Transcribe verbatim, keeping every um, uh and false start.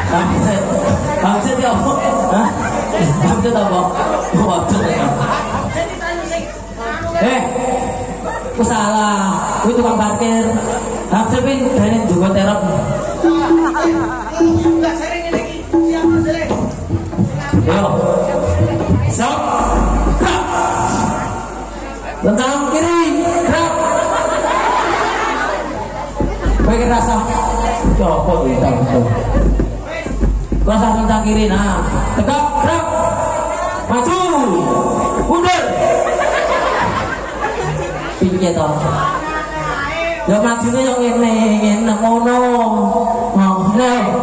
Bangset. Bangset ya apa? Hah? Bangset apa? Waduh ya. Eh, aku salah. Aku tukang parkir. Bangset ini berani juga terap. Enggak sering ini. Siapa sering? Yo. Sok. Gerak. Tentang kiri. Gerak. Baik rasa. Copot kita betul. Rasa tentang kiri. Nah, tegak. Gerak. Maju. Mundur. Pinggir toh. Ya majunya yang ini, ini ngono. Mau,